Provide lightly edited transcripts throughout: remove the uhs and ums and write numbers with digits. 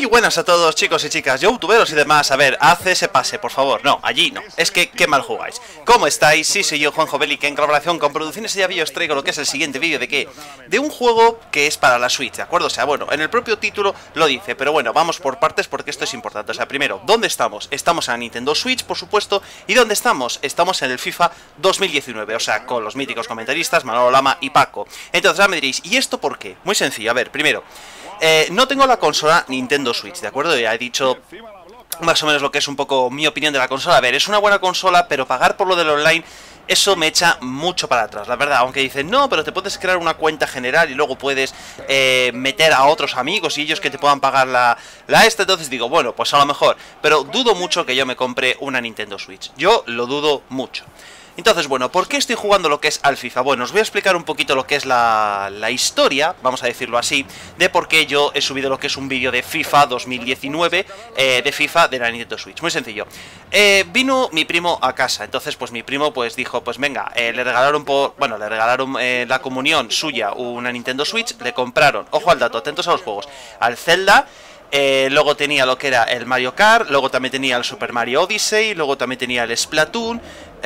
Muy buenas a todos, chicos y chicas, youtuberos y demás. A ver, haz ese pase, por favor. No, allí no. Es que qué mal jugáis. ¿Cómo estáis? Sí, soy yo, Juanjo Belli, que en colaboración con Producciones y os traigo lo que es el siguiente vídeo de qué. De un juego que es para la Switch, ¿de acuerdo? O sea, bueno, en el propio título lo dice, pero bueno, vamos por partes porque esto es importante. O sea, primero, ¿dónde estamos? Estamos en la Nintendo Switch, por supuesto. ¿Y dónde estamos? Estamos en el FIFA 2019, o sea, con los míticos comentaristas Manolo Lama y Paco. Entonces, ahora me diréis, ¿y esto por qué? Muy sencillo, a ver, primero, no tengo la consola Nintendo Switch, ¿de acuerdo? Ya he dicho más o menos lo que es un poco mi opinión de la consola. A ver, es una buena consola, pero pagar por lo del online, eso me echa mucho para atrás, la verdad. Aunque dicen, no, pero te puedes crear una cuenta general y luego puedes meter a otros amigos y ellos que te puedan pagar la esta. Entonces digo, bueno, pues a lo mejor. Pero dudo mucho que yo me compre una Nintendo Switch. Yo lo dudo mucho. Entonces, bueno, ¿por qué estoy jugando lo que es al FIFA? Bueno, os voy a explicar un poquito lo que es la historia, vamos a decirlo así, de por qué yo he subido lo que es un vídeo de FIFA 2019, de FIFA de la Nintendo Switch. Muy sencillo. Vino mi primo a casa, entonces pues mi primo pues dijo, pues venga, le regalaron la comunión suya una Nintendo Switch, le compraron, ojo al dato, atentos a los juegos, al Zelda. Luego tenía lo que era el Mario Kart, luego también tenía el Super Mario Odyssey, luego también tenía el Splatoon,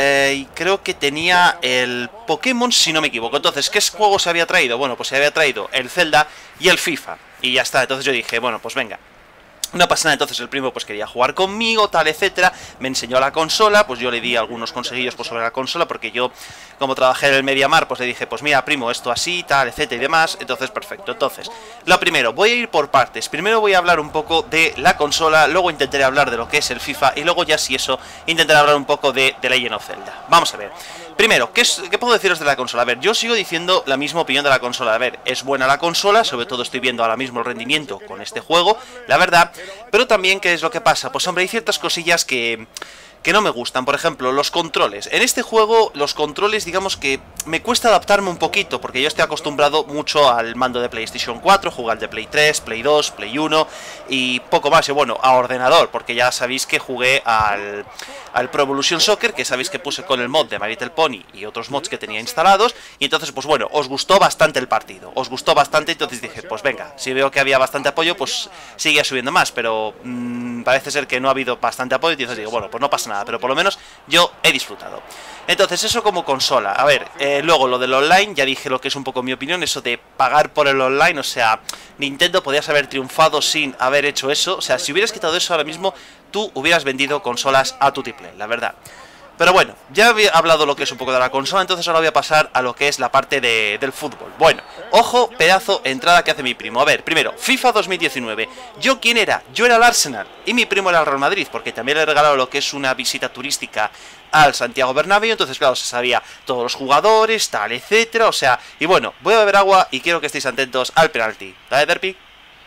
y creo que tenía el Pokémon, si no me equivoco. Entonces, ¿qué juego se había traído? Bueno, pues se había traído el Zelda y el FIFA, y ya está. Entonces yo dije, bueno, pues venga. No pasa nada. Entonces el primo pues quería jugar conmigo, tal, etcétera. Me enseñó la consola, pues yo le di algunos consejillos pues, sobre la consola, porque yo, como trabajé en el MediaMarkt, pues le dije, pues mira, primo, esto así, tal, etcétera y demás. Entonces, perfecto. Entonces, lo primero, voy a ir por partes. Primero voy a hablar un poco de la consola, luego intentaré hablar de lo que es el FIFA, y luego ya si eso, intentaré hablar un poco de Legend of Zelda. Vamos a ver. Primero, ¿qué puedo deciros de la consola? A ver, yo sigo diciendo la misma opinión de la consola. A ver, es buena la consola, sobre todo estoy viendo ahora mismo el rendimiento con este juego, la verdad. Pero también, ¿qué es lo que pasa? Pues hombre, hay ciertas cosillas que no me gustan. Por ejemplo, los controles. En este juego, los controles, digamos que me cuesta adaptarme un poquito, porque yo estoy acostumbrado mucho al mando de PlayStation 4, jugar de Play 3, Play 2, Play 1 y poco más. Y bueno, a ordenador, porque ya sabéis que jugué al Pro Evolution Soccer, que sabéis que puse con el mod de My Little Pony y otros mods que tenía instalados. Y entonces, pues bueno, os gustó bastante el partido, os gustó bastante. Entonces dije, pues venga, si veo que había bastante apoyo, pues sigue subiendo más. Pero parece ser que no ha habido bastante apoyo. Y entonces digo, bueno, pues no pasa nada, pero por lo menos yo he disfrutado. Entonces eso como consola. A ver, luego lo del online, ya dije lo que es un poco mi opinión, eso de pagar por el online. O sea, Nintendo podías haber triunfado sin haber hecho eso. O sea, si hubieras quitado eso ahora mismo, tú hubieras vendido consolas a tutiplén, la verdad. Pero bueno, ya había hablado lo que es un poco de la consola, entonces ahora voy a pasar a lo que es la parte del fútbol. Bueno, ojo, pedazo entrada que hace mi primo. A ver, primero, FIFA 2019. ¿Yo quién era? Yo era el Arsenal y mi primo era el Real Madrid, porque también le he regalado lo que es una visita turística al Santiago Bernabéu. Entonces claro, se sabía todos los jugadores, tal, etcétera. O sea, y bueno, voy a beber agua y quiero que estéis atentos al penalti. ¿Dale, Derpy?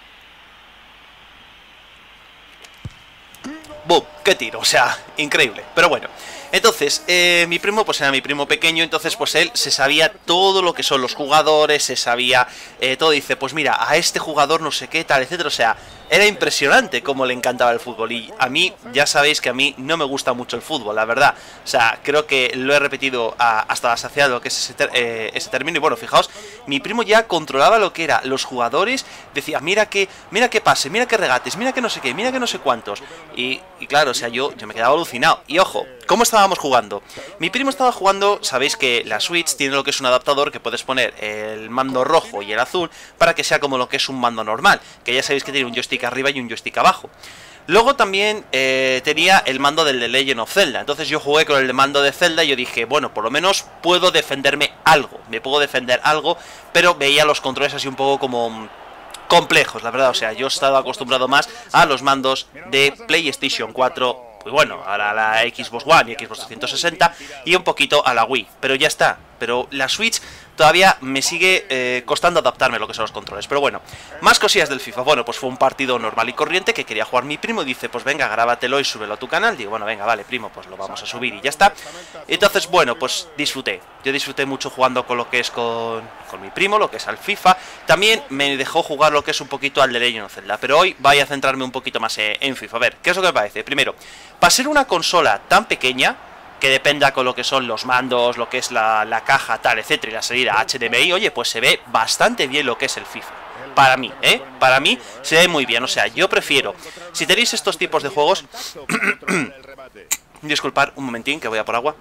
¡Bum! ¡Qué tiro! O sea, increíble. Pero bueno, entonces, mi primo pues era mi primo pequeño. Entonces pues él se sabía todo lo que son los jugadores, se sabía todo. Dice, pues mira, a este jugador no sé qué, tal, etcétera. O sea, era impresionante cómo le encantaba el fútbol. Y a mí, ya sabéis que a mí no me gusta mucho el fútbol, la verdad. O sea, creo que lo he repetido hasta la saciedad lo que es ese término. Y bueno, fijaos, mi primo ya controlaba lo que era los jugadores. Decía, mira que pase, mira que regates, mira que no sé qué, mira que no sé cuántos. Y claro, o sea, yo me quedaba alucinado. Y ojo, ¿cómo estábamos jugando? Mi primo estaba jugando, sabéis que la Switch tiene lo que es un adaptador que puedes poner el mando rojo y el azul para que sea como lo que es un mando normal, que ya sabéis que tiene un joystick arriba y un joystick abajo. Luego también tenía el mando del de Legend of Zelda. Entonces yo jugué con el mando de Zelda y yo dije, bueno, por lo menos puedo defenderme algo, me puedo defender algo, pero veía los controles así un poco como complejos, la verdad. O sea, yo he estado acostumbrado más a los mandos de PlayStation 4, pues bueno, a la Xbox One y Xbox 360 y un poquito a la Wii, pero ya está. Pero la Switch todavía me sigue costando adaptarme a lo que son los controles. Pero bueno, más cosillas del FIFA. Bueno, pues fue un partido normal y corriente que quería jugar mi primo. Dice, pues venga, grábatelo y súbelo a tu canal. Digo, bueno, venga, vale, primo, pues lo vamos a subir y ya está. Entonces, bueno, pues disfruté. Yo disfruté mucho jugando con lo que es con mi primo, lo que es al FIFA. También me dejó jugar lo que es un poquito al de Legend of Zelda. Pero hoy voy a centrarme un poquito más en FIFA. A ver, ¿qué es lo que me parece? Primero, para ser una consola tan pequeña, que dependa con lo que son los mandos, lo que es la caja, tal, etcétera, y la salida HDMI, oye, pues se ve bastante bien lo que es el FIFA. para mí, para mí se ve muy bien. O sea, yo prefiero, si tenéis estos tipos de juegos... Disculpad un momentín que voy a por agua.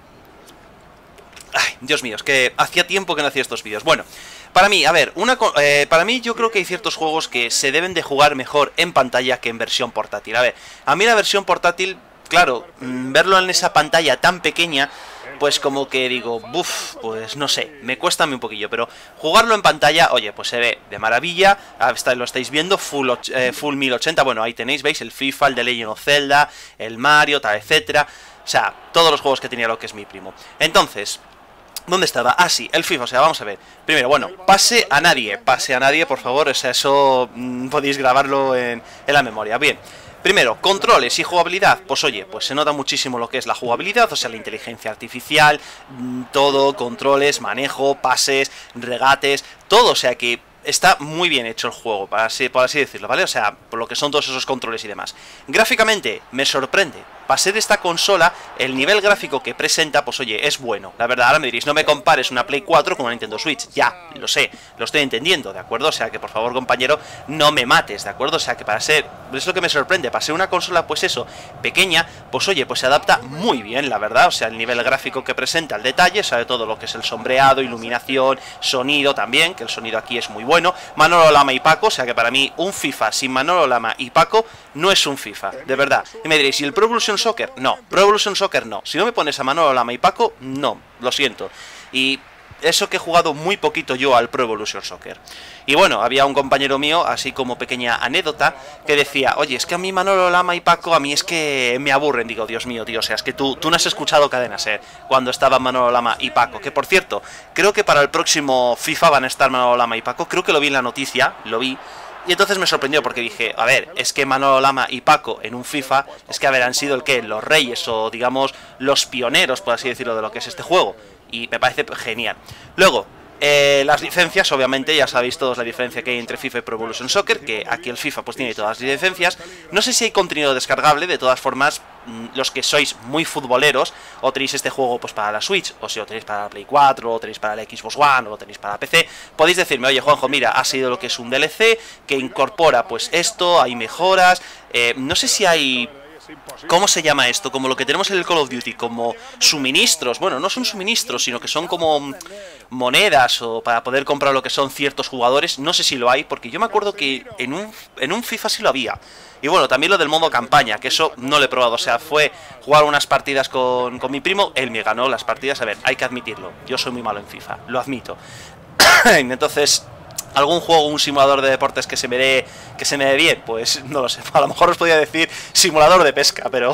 Ay, Dios mío, es que hacía tiempo que no hacía estos vídeos. Bueno, para mí, a ver, para mí yo creo que hay ciertos juegos que se deben de jugar mejor en pantalla que en versión portátil. A ver, a mí la versión portátil, claro, verlo en esa pantalla tan pequeña, pues como que digo, buf, pues no sé, me cuesta a mí un poquillo, pero jugarlo en pantalla, oye, pues se ve de maravilla. Lo estáis viendo, full 1080, bueno, ahí tenéis, veis, el FIFA, el de Legend of Zelda, el Mario, tal, etcétera. O sea, todos los juegos que tenía lo que es mi primo. Entonces, ¿dónde estaba? Ah, sí, el FIFA, o sea, vamos a ver. Primero, bueno, pase a nadie, por favor, o sea, eso podéis grabarlo en la memoria. Bien. Primero, controles y jugabilidad, pues oye, pues se nota muchísimo lo que es la jugabilidad, o sea, la inteligencia artificial, todo, controles, manejo, pases, regates, todo, o sea que está muy bien hecho el juego, por así decirlo, ¿vale? O sea, por lo que son todos esos controles y demás. Gráficamente, me sorprende. Para ser esta consola, el nivel gráfico que presenta, pues oye, es bueno. La verdad, ahora me diréis, no me compares una Play 4 con una Nintendo Switch. Ya, lo sé, lo estoy entendiendo, ¿de acuerdo? O sea, que por favor, compañero, no me mates, ¿de acuerdo? O sea, que para ser, es lo que me sorprende, para ser una consola, pues eso, pequeña, pues oye, pues se adapta muy bien, la verdad. O sea, el nivel gráfico que presenta, el detalle, sabe todo lo que es el sombreado, iluminación, sonido también, que el sonido aquí es muy bueno. Manolo Lama y Paco, o sea que para mí un FIFA sin Manolo Lama y Paco no es un FIFA, de verdad. Y me diréis, ¿y el Pro Evolution Soccer? No, Pro Evolution Soccer no. Si no me pones a Manolo Lama y Paco, no, lo siento. Y eso que he jugado muy poquito yo al Pro Evolution Soccer. Y bueno, había un compañero mío, así como pequeña anécdota, que decía, oye, es que a mí Manolo Lama y Paco, a mí es que me aburren. Digo, Dios mío, tío, o sea, es que tú no has escuchado Cadena Ser cuando estaban Manolo Lama y Paco. Que por cierto, creo que para el próximo FIFA van a estar Manolo Lama y Paco. Creo que lo vi en la noticia, lo vi. Y entonces me sorprendió porque dije, a ver, es que Manolo Lama y Paco en un FIFA, es que a ver, han sido los reyes o digamos los pioneros, por así decirlo, de lo que es este juego. Y me parece genial. Luego, las licencias, obviamente, ya sabéis todos la diferencia que hay entre FIFA y Pro Evolution Soccer, que aquí el FIFA pues tiene todas las licencias. No sé si hay contenido descargable, de todas formas, los que sois muy futboleros, o tenéis este juego pues para la Switch, o si lo tenéis para la Play 4, o tenéis para la Xbox One, o lo tenéis para la PC, podéis decirme, oye Juanjo, mira, ha sido lo que es un DLC, que incorpora pues esto, hay mejoras, no sé si hay... ¿Cómo se llama esto? Como lo que tenemos en el Call of Duty, como suministros. Bueno, no son suministros, sino que son como monedas o para poder comprar lo que son ciertos jugadores. No sé si lo hay, porque yo me acuerdo que en un FIFA sí lo había. Y bueno, también lo del modo campaña, que eso no lo he probado. O sea, fue jugar unas partidas con mi primo, él me ganó las partidas. A ver, hay que admitirlo, yo soy muy malo en FIFA, lo admito. Entonces... algún juego, un simulador de deportes que se me dé bien, pues no lo sé, a lo mejor os podría decir simulador de pesca, pero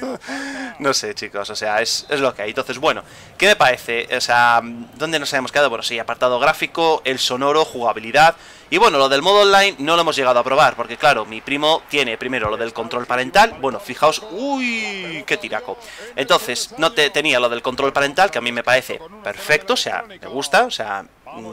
no sé, chicos, o sea, es lo que hay. Entonces, bueno, ¿qué me parece? O sea, ¿dónde nos habíamos quedado? Bueno, sí, apartado gráfico, el sonoro, jugabilidad. Y bueno, lo del modo online no lo hemos llegado a probar, porque claro, mi primo tiene primero lo del control parental. Bueno, fijaos, uy, qué tiraco. Entonces, no tenía lo del control parental, que a mí me parece perfecto, o sea, me gusta, o sea...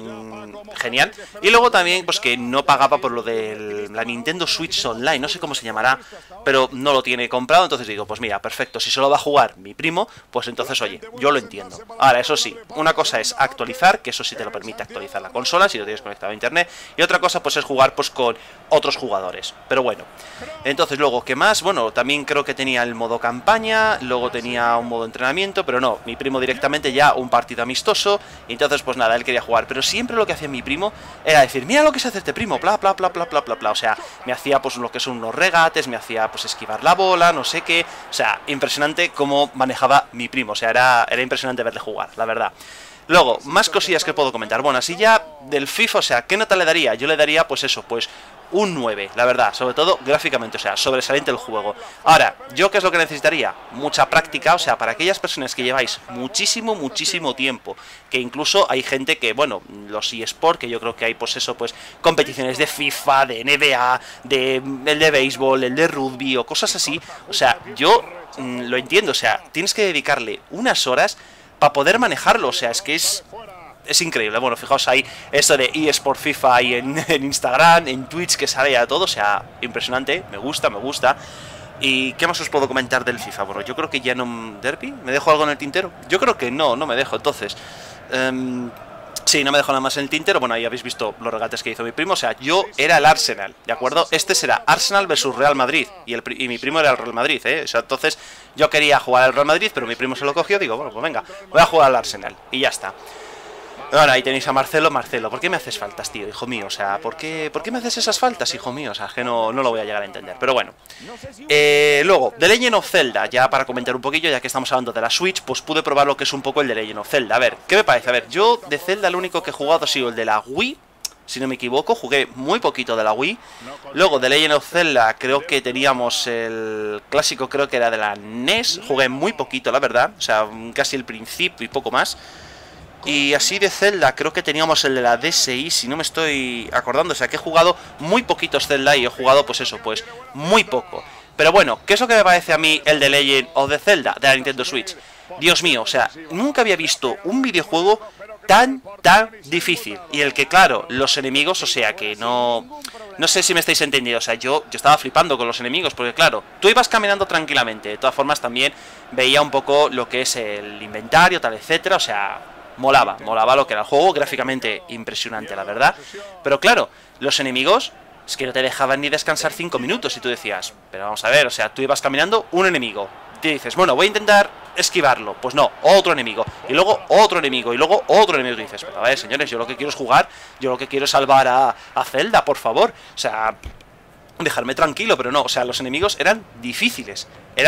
genial. Y luego también pues que no pagaba por lo de la Nintendo Switch Online, no sé cómo se llamará, pero no lo tiene comprado. Entonces digo, pues mira, perfecto, si solo va a jugar mi primo, pues entonces oye, yo lo entiendo. Ahora, eso sí, una cosa es actualizar, que eso sí te lo permite actualizar la consola si lo tienes conectado a internet, y otra cosa pues es jugar pues con otros jugadores. Pero bueno, entonces luego, ¿qué más? Bueno, también creo que tenía el modo campaña, luego tenía un modo entrenamiento, pero no, mi primo directamente ya un partido amistoso. Y entonces pues nada, él quería jugar, pero siempre lo que hacía mi primo era decir, mira lo que se hace este primo, bla bla bla bla bla bla bla. O sea, me hacía pues lo que son unos regates, me hacía pues esquivar la bola, no sé qué. O sea, impresionante cómo manejaba mi primo, o sea, era impresionante verle jugar, la verdad. Luego, más cosillas que puedo comentar. Bueno, así ya del FIFA, o sea, ¿qué nota le daría? Yo le daría, pues eso, pues un 9, la verdad, sobre todo gráficamente, o sea, sobresaliente el juego. Ahora, ¿yo qué es lo que necesitaría? Mucha práctica, o sea, para aquellas personas que lleváis muchísimo tiempo, que incluso hay gente que, bueno, los eSport, que yo creo que hay, pues eso, pues competiciones de FIFA, de NBA, el de béisbol, el de rugby o cosas así, o sea, yo lo entiendo, o sea, tienes que dedicarle unas horas para poder manejarlo, o sea, es que es increíble. Bueno, fijaos ahí, esto de eSport FIFA ahí en Instagram, en Twitch, que sale a todo, o sea, impresionante, me gusta. ¿Y qué más os puedo comentar del FIFA? Bueno, yo creo que ya no... ¿Derby? ¿Me dejo algo en el tintero? Yo creo que no me dejo, entonces... Sí, no me dejó nada más en el tintero. Bueno, ahí habéis visto los regates que hizo mi primo. O sea, yo era el Arsenal, ¿de acuerdo? Este será Arsenal versus Real Madrid. Y mi primo era el Real Madrid, ¿eh? O sea, entonces yo quería jugar al Real Madrid, pero mi primo se lo cogió. Digo, bueno, pues venga, voy a jugar al Arsenal. Y ya está. Ahora ahí tenéis a Marcelo. Marcelo, ¿por qué me haces faltas, tío, hijo mío? O sea, ¿por qué me haces esas faltas, hijo mío? O sea, que no lo voy a llegar a entender. Pero bueno. Luego, The Legend of Zelda, ya para comentar un poquillo, ya que estamos hablando de la Switch, pues pude probar lo que es un poco el The Legend of Zelda. A ver, ¿qué me parece? A ver, yo de Zelda lo único que he jugado ha sido el de la Wii, si no me equivoco. Jugué muy poquito de la Wii. Luego de Legend of Zelda creo que teníamos el clásico, creo que era de la NES. Jugué muy poquito, la verdad. O sea, casi el principio y poco más. Y así de Zelda, creo que teníamos el de la DSi, si no me estoy acordando. O sea, que he jugado muy poquitos Zelda y he jugado, pues eso, pues muy poco. Pero bueno, ¿qué es lo que me parece a mí el de Legend of the Zelda de la Nintendo Switch? Dios mío, o sea, nunca había visto un videojuego tan difícil. Y el que, claro, los enemigos, o sea, que no sé si me estáis entendiendo. O sea, yo estaba flipando con los enemigos, porque claro, tú ibas caminando tranquilamente. De todas formas, también veía un poco lo que es el inventario, tal, etcétera. O sea, molaba lo que era el juego, gráficamente impresionante, la verdad. Pero claro, los enemigos es que no te dejaban ni descansar 5 minutos. Y tú decías, pero vamos a ver, o sea, tú ibas caminando, un enemigo, te dices, bueno, voy a intentar esquivarlo. Pues no, otro enemigo, y luego otro enemigo, y luego otro enemigo. Y dices, pero a ver, señores, yo lo que quiero es jugar, yo lo que quiero es salvar a Zelda, por favor. O sea, dejarme tranquilo, pero no, o sea, los enemigos eran difíciles,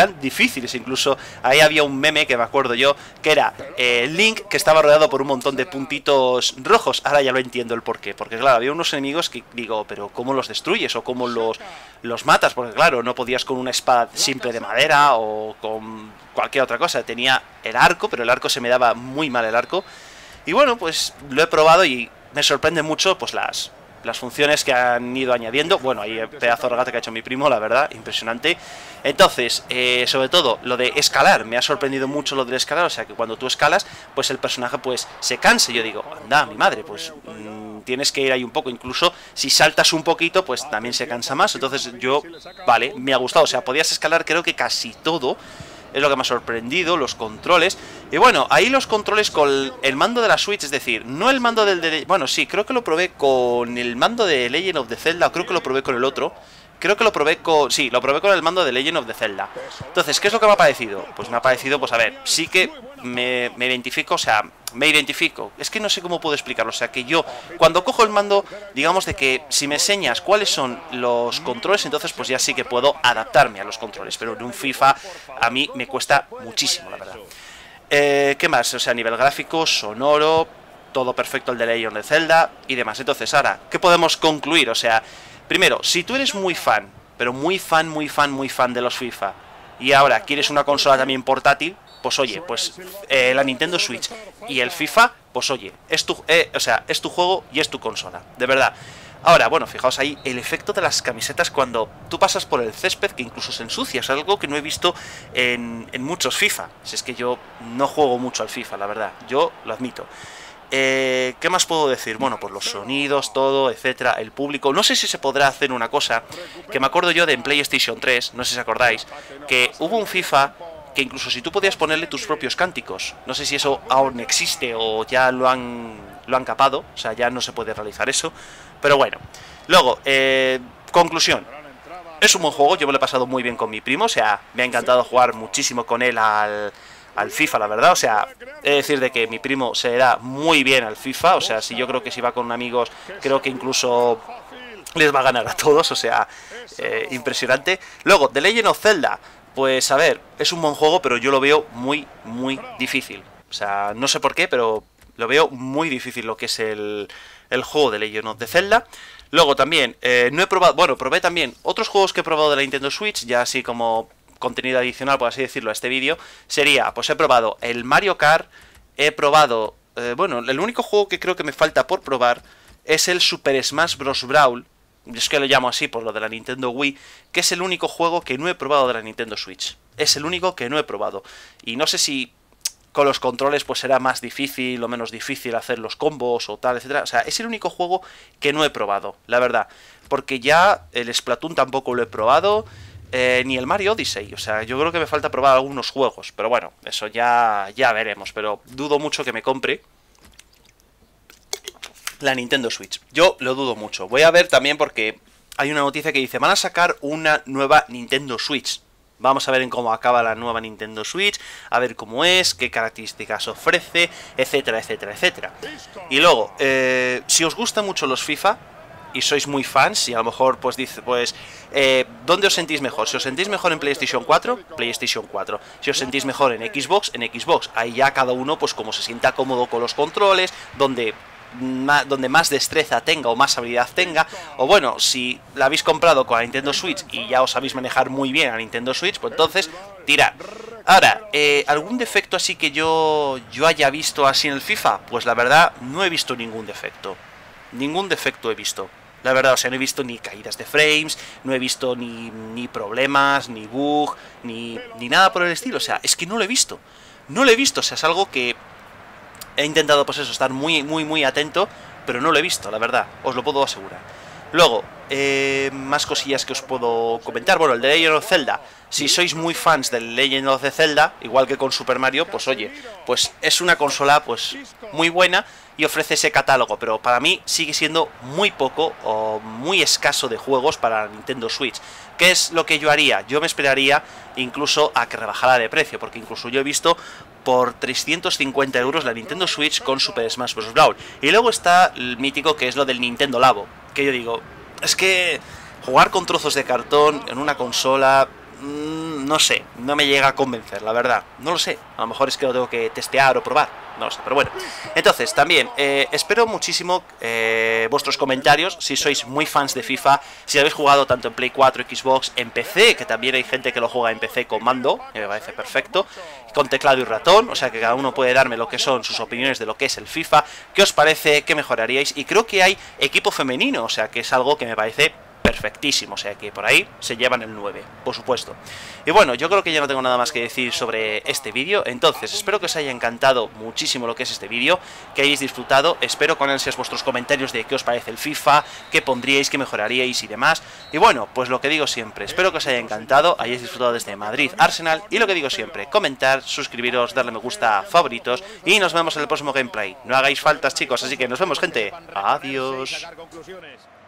incluso ahí había un meme que me acuerdo yo, que era Link, que estaba rodeado por un montón de puntitos rojos. Ahora ya lo entiendo el porqué, porque claro, había unos enemigos que digo, pero ¿cómo los destruyes? O ¿cómo los matas? Porque claro, no podías con una espada simple de madera o con cualquier otra cosa. Tenía el arco, pero el arco se me daba muy mal el arco. Y bueno, pues lo he probado y me sorprende mucho, pues las funciones que han ido añadiendo. Bueno, ahí el pedazo de regate que ha hecho mi primo, la verdad, impresionante. Entonces, sobre todo, lo de escalar, me ha sorprendido mucho lo del escalar. O sea, que cuando tú escalas, pues el personaje pues se cansa. Yo digo, anda, mi madre, pues tienes que ir ahí un poco. Incluso si saltas un poquito, pues también se cansa más. Entonces yo, vale, me ha gustado. O sea, podías escalar creo que casi todo. Es lo que me ha sorprendido, los controles. Y bueno, ahí los controles con el mando de la Switch, es decir, no el mando del... bueno, sí, creo que lo probé con el mando de Legend of the Zelda, o creo que lo probé con el otro. Creo que lo probé con... sí, lo probé con el mando de Legend of the Zelda. Entonces, ¿qué es lo que me ha parecido? Pues me ha parecido, pues a ver, sí que me identifico, o sea, me identifico. Es que no sé cómo puedo explicarlo, o sea, que yo, cuando cojo el mando, digamos de que si me enseñas cuáles son los controles, entonces pues ya sí que puedo adaptarme a los controles. Pero en un FIFA a mí me cuesta muchísimo, la verdad. ¿Qué más? O sea, a nivel gráfico, sonoro, todo perfecto el de Legend of the Zelda y demás. Entonces, ahora, ¿qué podemos concluir? O sea, primero, si tú eres muy fan, pero muy fan de los FIFA, y ahora quieres una consola también portátil, pues oye, pues la Nintendo Switch y el FIFA, pues oye, es tu juego y es tu consola, de verdad. Ahora, bueno, fijaos ahí el efecto de las camisetas cuando tú pasas por el césped, que incluso se ensucia, es algo que no he visto en muchos FIFA. Si es que yo no juego mucho al FIFA, la verdad, yo lo admito. ¿Qué más puedo decir? Bueno, pues los sonidos, todo, etcétera, el público. No sé si se podrá hacer una cosa que me acuerdo yo de en PlayStation 3, no sé si os acordáis, que hubo un FIFA que incluso si tú podías ponerle tus propios cánticos. No sé si eso aún existe o ya lo han capado, o sea, ya no se puede realizar eso. Pero bueno, luego, conclusión. Es un buen juego, yo me lo he pasado muy bien con mi primo, o sea, me ha encantado jugar muchísimo con él al FIFA, la verdad. O sea, he de decir de que mi primo se da muy bien al FIFA. O sea, si yo creo que si va con amigos, creo que incluso les va a ganar a todos. O sea, impresionante. Luego, The Legend of Zelda, pues a ver, es un buen juego, pero yo lo veo muy difícil. O sea, no sé por qué, pero lo veo muy difícil lo que es el juego de Legend of the Zelda. Luego también, no he probado, bueno, probé también otros juegos que he probado de la Nintendo Switch, ya así como contenido adicional, por así decirlo, a este vídeo. Sería, pues he probado el Mario Kart, he probado, bueno, el único juego que creo que me falta por probar es el Super Smash Bros. Brawl. Es que lo llamo así por lo de la Nintendo Wii, que es el único juego que no he probado de la Nintendo Switch. Es el único que no he probado. Y no sé si con los controles pues será más difícil o menos difícil hacer los combos o tal, etcétera. O sea, es el único juego que no he probado, la verdad. Porque ya el Splatoon tampoco lo he probado, ni el Mario Odyssey. O sea, yo creo que me falta probar algunos juegos. Pero bueno, eso ya veremos. Pero dudo mucho que me compre la Nintendo Switch. Yo lo dudo mucho. Voy a ver también porque hay una noticia que dice, van a sacar una nueva Nintendo Switch. Vamos a ver en cómo acaba la nueva Nintendo Switch, a ver cómo es, qué características ofrece, etcétera, etcétera, etcétera. Y luego, si os gustan mucho los FIFA y sois muy fans, y a lo mejor pues dice, pues, ¿dónde os sentís mejor? Si os sentís mejor en PlayStation 4, PlayStation 4. Si os sentís mejor en Xbox, en Xbox. Ahí ya cada uno, pues como se sienta cómodo con los controles, donde más destreza tenga o más habilidad tenga, o bueno, si la habéis comprado con la Nintendo Switch y ya os sabéis manejar muy bien a Nintendo Switch, pues entonces tirad. Ahora, ¿algún defecto así que yo haya visto así en el FIFA? Pues la verdad, no he visto ningún defecto. Ningún defecto he visto. La verdad, o sea, no he visto ni caídas de frames, no he visto ni problemas, ni bug, ni nada por el estilo. O sea, es que no lo he visto. No lo he visto, o sea, es algo que he intentado, pues eso, estar muy atento, pero no lo he visto, la verdad, os lo puedo asegurar. Luego, más cosillas que os puedo comentar. Bueno, el de Legend of Zelda. Si sois muy fans del Legend of Zelda, igual que con Super Mario, pues oye, pues es una consola pues muy buena y ofrece ese catálogo, pero para mí sigue siendo muy poco o muy escaso de juegos para Nintendo Switch. ¿Qué es lo que yo haría? Yo me esperaría incluso a que rebajara de precio, porque incluso yo he visto por 350 euros la Nintendo Switch con Super Smash Bros. Brawl. Y luego está el mítico que es lo del Nintendo Labo, que yo digo, es que jugar con trozos de cartón en una consola, no sé, no me llega a convencer, la verdad. No lo sé, a lo mejor es que lo tengo que testear o probar, no lo sé, pero bueno. Entonces, también, espero muchísimo vuestros comentarios, si sois muy fans de FIFA, si habéis jugado tanto en Play 4, Xbox, en PC, que también hay gente que lo juega en PC con mando, me parece perfecto, con teclado y ratón, o sea que cada uno puede darme lo que son sus opiniones de lo que es el FIFA, qué os parece, qué mejoraríais, y creo que hay equipo femenino, o sea que es algo que me parece perfectísimo, o sea que por ahí se llevan el 9, por supuesto. Y bueno, yo creo que ya no tengo nada más que decir sobre este vídeo, entonces espero que os haya encantado muchísimo lo que es este vídeo, que hayáis disfrutado, espero con ansias vuestros comentarios de qué os parece el FIFA, qué pondríais, qué mejoraríais y demás. Y bueno, pues lo que digo siempre, espero que os haya encantado, hayáis disfrutado desde Madrid, Arsenal, y lo que digo siempre, comentar, suscribiros, darle me gusta, favoritos, y nos vemos en el próximo gameplay. No hagáis faltas, chicos, así que nos vemos, gente. Adiós.